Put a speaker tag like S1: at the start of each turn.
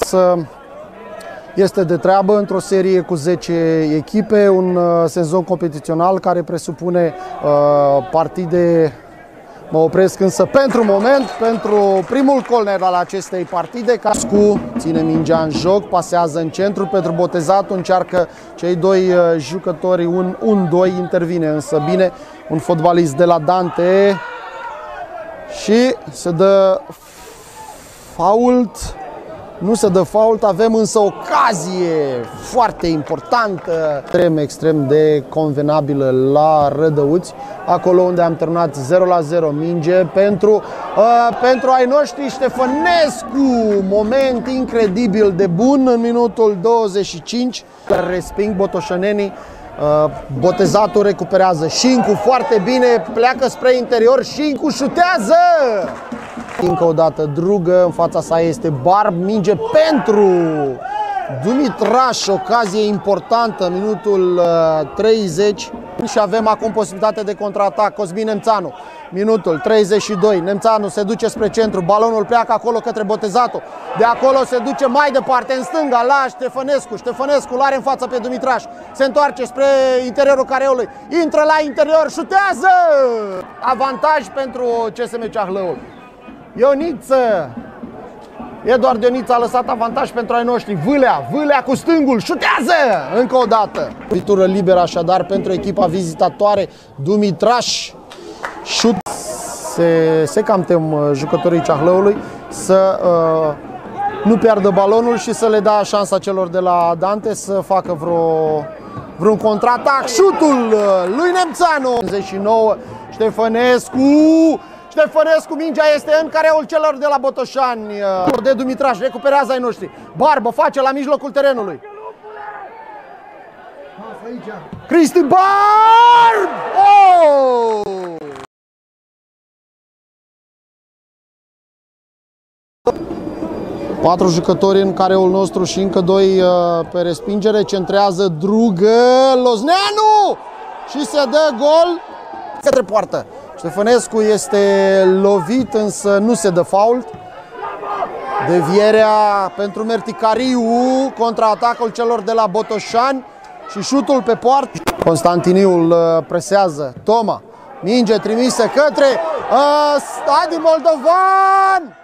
S1: Este de treabă într-o serie cu 10 echipe, un sezon competițional care presupune partide. Mă opresc însă pentru moment, pentru primul corner al acestei partide. Cascu ține mingea în joc, pasează în centru pentru Botezatul, încearcă cei doi jucători, un 2 intervine însă bine, un fotbalist de la Dante și se dă fault. Nu se dă fault, avem însă ocazie foarte importantă, extrem de convenabilă la Rădăuți, acolo unde am terminat 0-0, minge pentru ai noștri. Ștefănescu, moment incredibil de bun în minutul 25, resping botoșănenii. Botezatul recuperează, Șincu foarte bine, pleacă spre interior, Șincu șutează! Încă o dată Drugă, în fața sa este Barb, minge pentru Dumitraș, ocazie importantă, minutul 30 și avem acum posibilitate de contraatac. Cosmin Nemțanu, minutul 32, Nemțanu se duce spre centru, balonul pleacă acolo către Botezatul, de acolo se duce mai departe în stânga la Ștefănescu, Ștefănescu l-are în față pe Dumitraș, se întoarce spre interiorul careului, intră la interior, șutează! Avantaj pentru CSM Ceahlăul. Ioniță, Eduard Ioniță a lăsat avantaj pentru ai noștri. Vâlea cu stângul, șutează încă o dată. Lovitură liberă așadar pentru echipa vizitatoare. Dumitraș, șut. Se cam tem jucătorii Ceahlăului să nu piardă balonul și să le dea șansa celor de la Dante să facă vreun contraatac. Șutul lui Nemțanu. 59, Ștefănescu, mingea este în careul celor de la Botoșani. De Dumitraș, recuperează ai noștri. Barbă face la mijlocul terenului. Cristi Barb! Oh! Patru jucători în careul nostru și încă 2 pe respingere. Centrează Drugă, Lozneanu! Și se dă gol către poartă. Ștefănescu este lovit, însă nu se dă fault. Devierea pentru Merticariu, contraatacul celor de la Botoșani și șutul pe poartă. Constantiniul presează, Toma, minge trimisă către Adi Moldovan!